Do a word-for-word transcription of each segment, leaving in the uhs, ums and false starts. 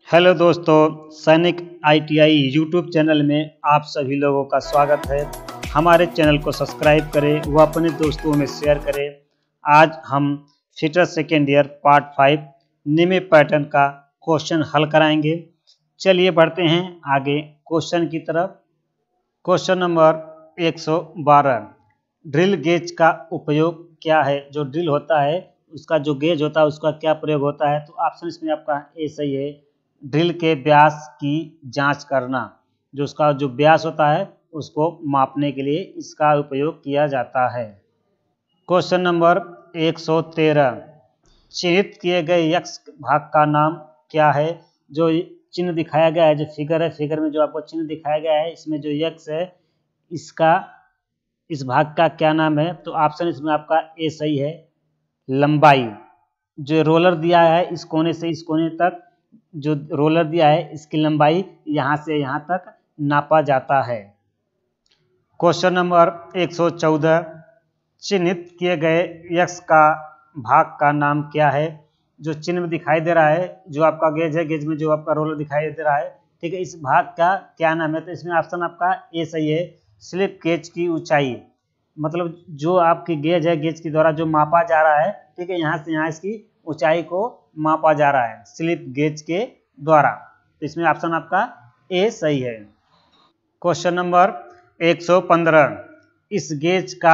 Hello दोस्तों, सैनिक ITI YouTube channel में आप सभी लोगों का स्वागत है। हमारे चैनल को सब्सक्राइब करें व अपने दोस्तों में शेयर करें। आज हम fitter second year part five NIMI pattern का क्वेश्चन हल कराएंगे। चलिए बढ़ते हैं आगे क्वेश्चन की तरफ। क्वेश्चन नंबर एक सौ बारह, ड्रिल गेज का उपयोग क्या है। जो ड्रिल होता है उसका जो गेज होता है उसका क्या प्रयोग होता है। तो ऑप्शन इसमें आपका ए सही है। ड्रिल के व्यास की जांच करना, जो उसका जो व्यास होता है उसको मापने के लिए इसका उपयोग किया जाता है। क्वेश्चन नंबर एक सौ तेरह, चिन्हित किए गए यक्स भाग का नाम क्या है। जो चिन्ह दिखाया गया है, जो फिगर है, फिगर में जो आपको चिन्ह दिखाया गया है, इसमें जो यक्स है इसका इस भाग का क्या नाम है। तो ऑप्शन इसमें आपका ए सही है। लंबाई, जो रोलर दिया है इस कोने से इस कोने तक, जो रोलर दिया है इसकी लंबाई यहाँ से यहाँ तक नापा जाता है। क्वेश्चन नंबर एक सौ चौदह, चिन्हित किए गए यक्स का भाग का नाम क्या है। जो चिन्ह में दिखाई दे रहा है, जो आपका गेज है, गेज में जो आपका रोलर दिखाई दे रहा है, ठीक है, इस भाग का क्या नाम है। तो इसमें ऑप्शन आपका ए सही है। स्लिप गेज की ऊंचाई, मतलब जो आपकी गेज है, गेज के द्वारा जो मापा जा रहा है, ठीक है, यहाँ से यहाँ इसकी ऊंचाई को मापा जा रहा है स्लिप गेज के द्वारा। तो इसमें ऑप्शन आपका ए सही है। क्वेश्चन नंबर एक सौ पंद्रह, इस गेज का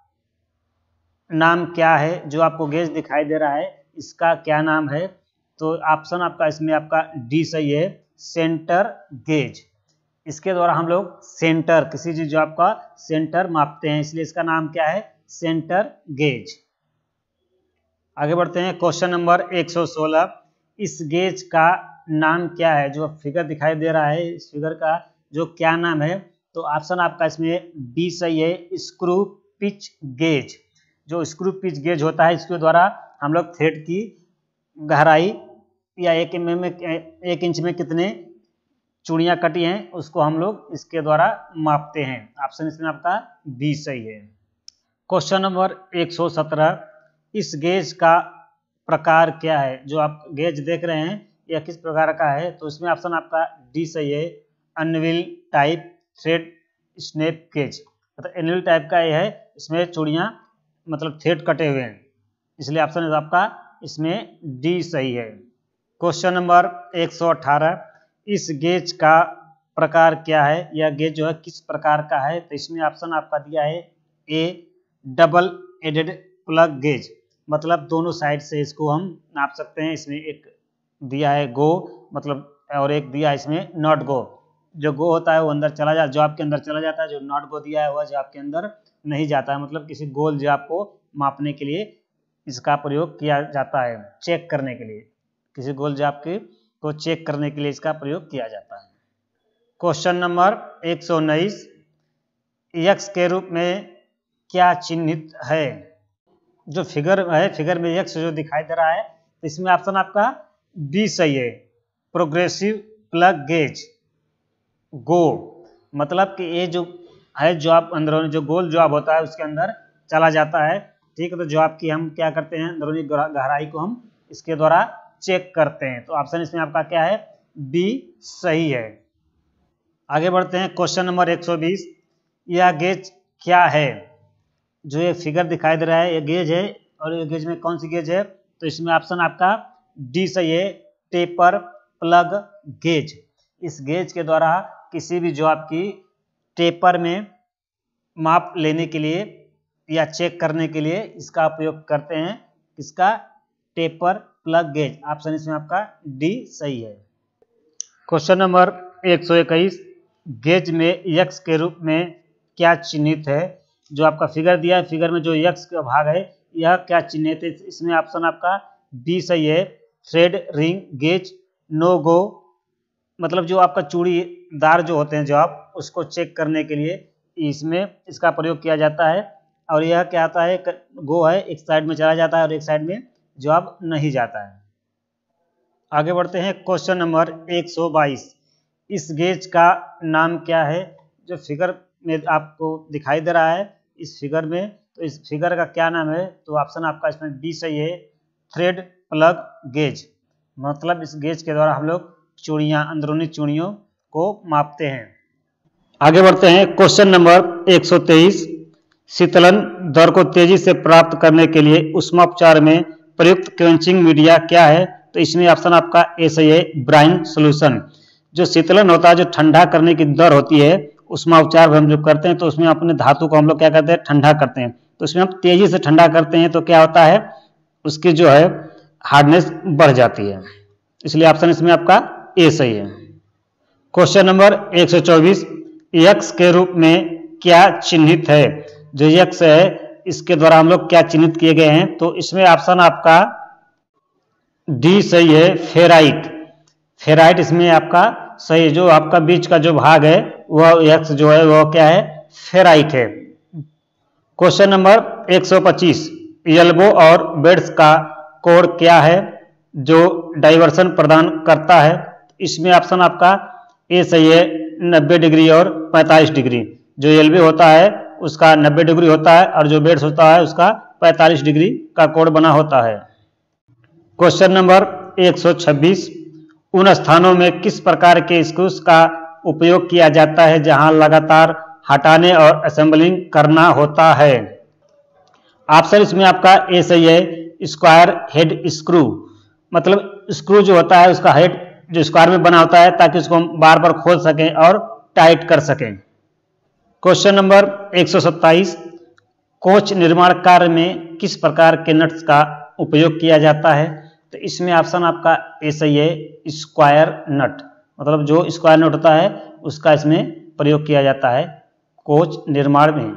नाम क्या है। जो आपको गेज दिखाई दे रहा है इसका क्या नाम है। तो ऑप्शन आपका इसमें आपका डी सही है। सेंटर गेज, इसके द्वारा हम लोग सेंटर, किसी चीज जो आपका सेंटर मापते हैं, इसलिए इसका नाम क्या है, सेंटर गेज। आगे बढ़ते हैं। क्वेश्चन नंबर एक सौ सोलह, इस गेज का नाम क्या है। जो फिगर दिखाई दे रहा है इस फिगर का जो क्या नाम है। तो ऑप्शन आपका इसमें बी सही है। स्क्रू पिच गेज, जो स्क्रू पिच गेज होता है इसके द्वारा हम लोग थ्रेड की गहराई या एक में एक इंच में कितने चूड़ियाँ कटी हैं उसको हम लोग इसके द्वारा मापते हैं। ऑप्शन इसमें आपका बी सही है। क्वेश्चन नंबर एक सौ सत्रह, इस गेज का प्रकार क्या है। जो आप गेज देख रहे हैं यह किस प्रकार का है। तो इसमें ऑप्शन आपका डी सही है। Anvil type thread snap gauge, मतलब एनविल टाइप का यह है, इसमें चूड़ियाँ मतलब थ्रेड कटे हुए हैं, इसलिए ऑप्शन आपका इसमें डी सही है। क्वेश्चन नंबर एक सौ अठारह, इस गेज का प्रकार क्या है। यह गेज जो है किस प्रकार का है। तो इसमें ऑप्शन आपका दिया है A double ended plug gauge, मतलब दोनों साइड से इसको हम नाप सकते हैं। इसमें एक दिया है गो, मतलब और एक दिया है इसमें नॉट गो। जो गो होता है वो अंदर चला जाता, जो आपके अंदर चला जाता है। जो नॉट गो दिया है वह जो आपके अंदर नहीं जाता है, मतलब किसी गोल जो आपको मापने के लिए इसका प्रयोग किया जाता है, चेक करने के लिए, किसी गोल जो आपके को चेक करने के लिए इसका प्रयोग किया जाता है। क्वेश्चन नंबर एक सौ उन्नीस, यक्स के रूप में क्या चिन्हित है। जो फिगर है, फिगर में यक्स जो दिखाई दे रहा है, तो इसमें ऑप्शन आपका बी सही है। प्रोग्रेसिव प्लग गेज गो, मतलब कि ये जो है जो आप अंदरूनी जो गोल जो आप होता है उसके अंदर चला जाता है, ठीक है। तो जो आपकी हम क्या करते हैं, अंदरूनी गहराई को हम इसके द्वारा चेक करते हैं। तो ऑप्शन इसमें आपका क्या है, बी सही है। आगे बढ़ते हैं। क्वेश्चन नंबर एक सौ बीस, यह गेज क्या है। जो ये फिगर दिखाई दे रहा है ये गेज है, और ये गेज में कौन सी गेज है। तो इसमें ऑप्शन आपका डी सही है। टेपर प्लग गेज, इस गेज के द्वारा किसी भी जो आपकी टेपर में माप लेने के लिए या चेक करने के लिए इसका उपयोग करते हैं। इसका टेपर प्लग गेज, ऑप्शन इसमें आपका डी सही है। क्वेश्चन नंबर एक सौ इक्कीस, गेज में यक्स के रूप में क्या चिन्हित है। जो आपका फिगर दिया है, फिगर में जो यक्स का भाग है यह क्या चिन्हित है। इसमें ऑप्शन आपका बी सही है। Thread ring gauge no go, मतलब जो आपका चूड़ीदार जो होते हैं जो आप उसको चेक करने के लिए इसमें इसका प्रयोग किया जाता है। और यह क्या आता है, गो है, एक साइड में चला जाता है और एक साइड में जो आप नहीं जाता है। आगे बढ़ते हैं। क्वेश्चन नंबर एक सौ बाईस, इस गेज का नाम क्या है। जो फिगर में आपको दिखाई दे रहा है इस फिगर में, तो इस फिगर का क्या नाम है। तो ऑप्शन आपका इसमें बी सही है। थ्रेड प्लग गेज, मतलब इस गेज के द्वारा हम लोग चूड़ियाँ अंदरूनी चूड़ियों को मापते हैं। आगे बढ़ते हैं क्वेश्चन नंबर एक सौ तेईस। शीतलन दर को तेजी से प्राप्त करने के लिए ऊष्मापचार में प्रयुक्त क्वेंचिंग मीडिया क्या है? तो इसमें ऑप्शन आपका ए सही है, ब्राइन सोल्यूशन। जो शीतलन होता है, जो ठंडा करने की दर होती है, ऊष्मापचार हम जब करते हैं तो उसमें अपने धातु को हम लोग क्या करते हैं, ठंडा करते हैं। तो इसमें हम तेजी से ठंडा करते हैं तो क्या होता है, उसकी जो है हार्डनेस बढ़ जाती है। इसलिए ऑप्शन इसमें आपका ए सही है। क्वेश्चन नंबर एक सौ चौबीस। यक्स के रूप में क्या चिन्हित है? जो यक्स है इसके द्वारा हम लोग क्या चिन्हित किए गए हैं? तो इसमें ऑप्शन आपका डी सही है, फेराइट। फेराइट इसमें आपका सही, जो आपका बीच का जो भाग है वह यक्स जो है वह क्या है, फेराइट है। क्वेश्चन नंबर एक सौ पच्चीस। एल्बो और बेड्स का कोण क्या है जो डाइवर्सन प्रदान करता है? इसमें ऑप्शन आपका ए सही है, नब्बे डिग्री और पैंतालीस डिग्री। जो एल्बो होता है उसका नब्बे डिग्री होता है और जो बेड्स होता है उसका पैंतालीस डिग्री का कोण बना होता है। क्वेश्चन नंबर एक सौ छब्बीस। उन स्थानों में किस प्रकार के स्क्रूज का उपयोग किया जाता है जहां लगातार हटाने और असेंबलिंग करना होता है? ऑप्शन इसमें आपका ए सही है, स्क्वायर हेड स्क्रू। मतलब स्क्रू जो होता है उसका हेड जो स्क्वायर में बना होता है ताकि उसको हम बार बार खोल सकें और टाइट कर सकें। क्वेश्चन नंबर एक सौ सत्ताईस। कोच निर्माण कार्य में किस प्रकार के नट्स का उपयोग किया जाता है? तो इसमें ऑप्शन आपका ए सही है, स्क्वायर नट। मतलब जो स्क्वायर नट होता है उसका इसमें प्रयोग किया जाता है कोच निर्माण में।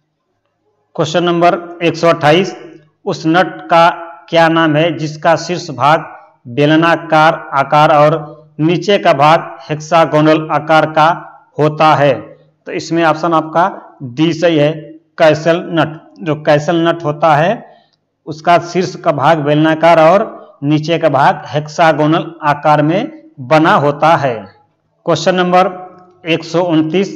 क्वेश्चन नंबर एक सौ अट्ठाईस। उस नट का क्या नाम है जिसका शीर्ष भाग बेलनाकार आकार और नीचे का भाग हेक्सागोनल आकार का होता है? तो इसमें ऑप्शन आपका डी सही है, कैसल नट। जो कैसल नट होता है उसका शीर्ष का भाग बेलनाकार और नीचे का भाग हेक्सागोनल आकार में बना होता है। क्वेश्चन नंबर एक सौ उनतीस।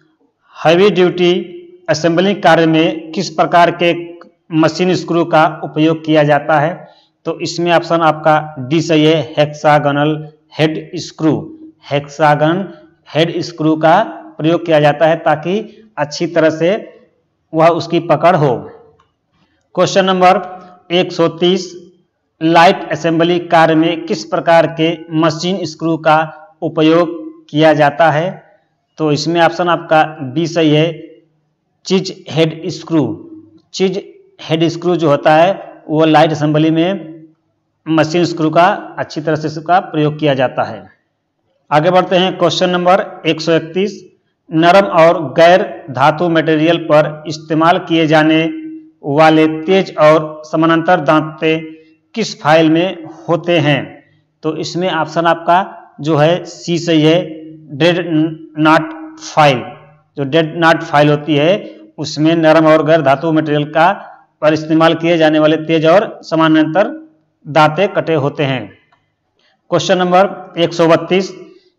हैवी ड्यूटी असेंबलिंग कार्य में किस प्रकार के मशीन स्क्रू का उपयोग किया जाता है? तो इसमें ऑप्शन आपका डी सही है, hexagonal head screw. Hexagon head screw का प्रयोग किया जाता है ताकि अच्छी तरह से वह उसकी पकड़ हो। क्वेश्चन नंबर एक सौ तीस। लाइट असेंबली कार्य में किस प्रकार के मशीन स्क्रू का उपयोग किया जाता है? तो इसमें ऑप्शन आपका बी सही है, cheese head screw. Cheese head screw जो होता है वो लाइट असेंबली में मशीन स्क्रू का अच्छी तरह से इसका प्रयोग किया जाता है। आगे बढ़ते हैं क्वेश्चन नंबर एक सौ इकतीस। नरम और गैर धातु मटेरियल पर इस्तेमाल किए जाने वाले तेज और समानांतर दांते किस फाइल में होते हैं? तो इसमें ऑप्शन आपका जो है सी सही है, डेड नॉट फाइल। जो डेड नॉट फाइल होती है उसमें नरम और गैर धातु मटेरियल का पर इस्तेमाल किए जाने वाले तेज और समानांतर दांते कटे होते हैं। क्वेश्चन नंबर एक सौ बत्तीस।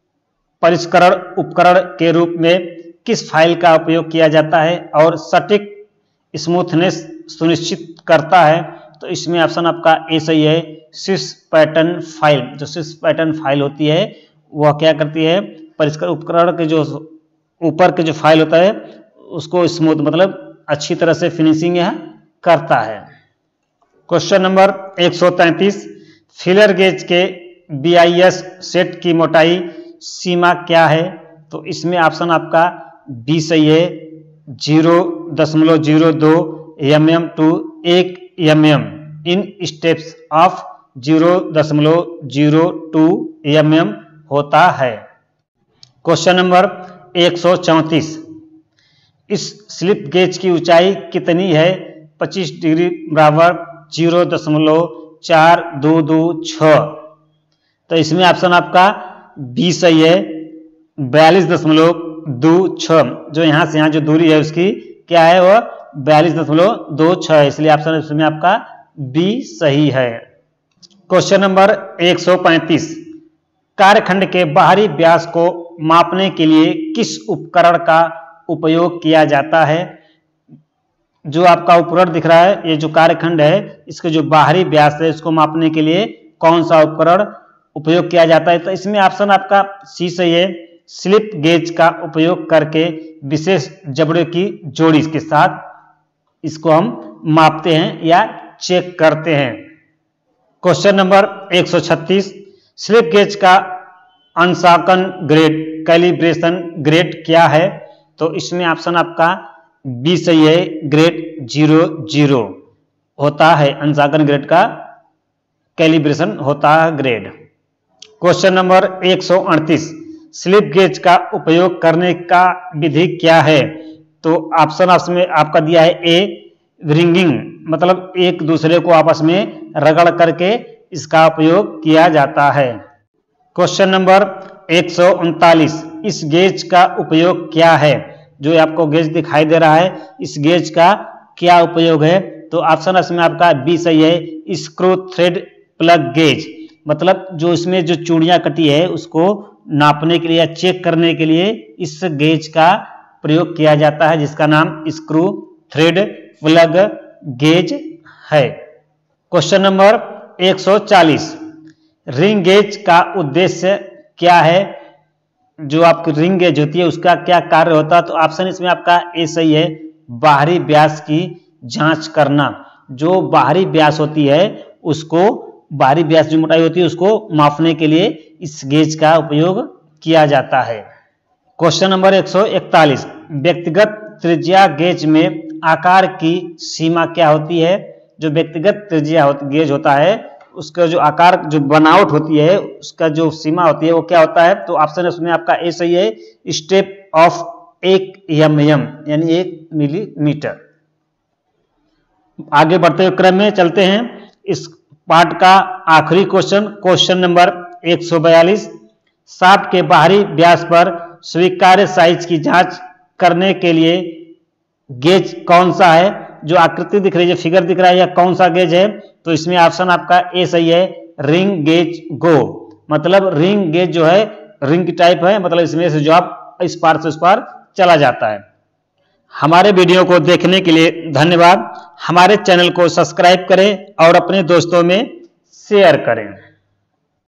परिष्करण उपकरण के रूप में किस फाइल का उपयोग किया जाता है और सटीक स्मूथनेस सुनिश्चित करता है? तो इसमें ऑप्शन आपका ए सही है, सिस पैटर्न फाइल। जो सिस पैटर्न फाइल होती है वह क्या करती है, परिष्करण उपकरण के जो ऊपर के जो फाइल होता है उसको स्मूथ मतलब अच्छी तरह से फिनिशिंग यह करता है। क्वेश्चन नंबर एक सौ तैंतीस। फीलर गेज के बी आई एस सेट की मोटाई सीमा क्या है? तो इसमें ऑप्शन आपका बी सही है, जीरो दशमलव जीरो दो एम एम टू एक M M in steps of zero दशमलव जीरो टू एम एम होता है। क्वेश्चन नंबर एक सौ चौंतीस। इस स्लिप गेज की ऊंचाई कितनी है? पच्चीस डिग्री बराबर जीरो दशमलव चार दो दो छः। तो इसमें ऑप्शन आपका बी सही है, बयालीस दशमलव दो छः। जो यहाँ से यहाँ जो दूरी है उसकी क्या है, वह बयालीस दशमलव दो छः। इसलिए ऑप्शन इसमें आपका बी सही है। क्वेश्चन नंबर एक सौ पैंतीस। कार्यखंड के बाहरी व्यास को मापने के लिए किस उपकरण का उपयोग किया जाता है? जो आपका उपकरण दिख रहा है, ये जो कार्यखंड है इसके जो बाहरी व्यास है इसको मापने के लिए कौन सा उपकरण उपयोग किया जाता है? तो इसमें ऑप्शन आपका सी सही है। स्लिप गेज का उपयोग करके विशेष जबड़े की जोड़ी के साथ इसको हम मापते हैं या चेक करते हैं। क्वेश्चन नंबर एक सौ छत्तीस, स्लिप गेज का अंशांकन ग्रेड कैलिब्रेशन ग्रेड क्या है? तो इसमें ऑप्शन आपका बी सही है, ग्रेड जीरो जीरो होता है, अंशांकन ग्रेड का कैलिब्रेशन होता है ग्रेड। क्वेश्चन नंबर एक सौ अड़तीस, स्लिप गेज का उपयोग करने का विधि क्या है? तो ऑप्शन ऑप्शन में आपका दिया है ए, रिंगिंग, मतलब एक दूसरे को आपस में रगड़ करके इसका उपयोग किया जाता है। क्वेश्चन नंबर एक सौ उनतालीस, इस गेज का उपयोग क्या है? जो आपको गेज दिखाई दे रहा है, इस गेज का क्या उपयोग है? तो ऑप्शन इसमें आपका बी सही है, स्क्रू थ्रेड प्लग गेज, मतलब जो इसमें जो चूड़ियां कटी है उसको नापने के लिए या चेक करने के लिए इस गेज का प्रयोग किया जाता है, जिसका नाम स्क्रू थ्रेड प्लग गेज है। क्वेश्चन नंबर एक सौ चालीस, रिंग गेज का उद्देश्य क्या है? जो आपकी रिंग गेज होती है उसका क्या कार्य होता है? तो ऑप्शन इसमें आपका ए सही है, बाहरी व्यास की जांच करना। जो बाहरी व्यास होती है उसको, बाहरी व्यास जो मोटाई होती है उसको मापने के लिए इस गेज का उपयोग किया जाता है। क्वेश्चन नंबर एक सौ इकतालीस, व्यक्तिगत त्रिज्या गेज में आकार की सीमा क्या होती है? जो व्यक्तिगत त्रिज्या होती गेज होता है उसका जो आकार, जो बनावट होती है उसका जो सीमा होती है वो क्या होता है? तो ऑप्शन उसमें आपका ए सही है, स्टेप ऑफ एक एम एम यानी एक मिलीमीटर। आगे बढ़ते हुए क्रम में चलते हैं। इस पार्ट का आखिरी क्वेश्चन, क्वेश्चन नंबर एक सौ बयालीस, शाफ्ट के बाहरी व्यास पर स्वीकार्य साइज की जांच करने के लिए गेज कौन सा है? जो आकृति दिख रही है, फिगर दिख रहा है, यह कौन सा गेज है? तो इसमें ऑप्शन आपका ए सही है, रिंग गेज गो, मतलब रिंग गेज जो है रिंग की टाइप है, मतलब इसमें से जो आप इस पार से उस पार चला जाता है। हमारे वीडियो को देखने के लिए धन्यवाद। हमारे चैनल को सब्सक्राइब करें और अपने दोस्तों में शेयर करें।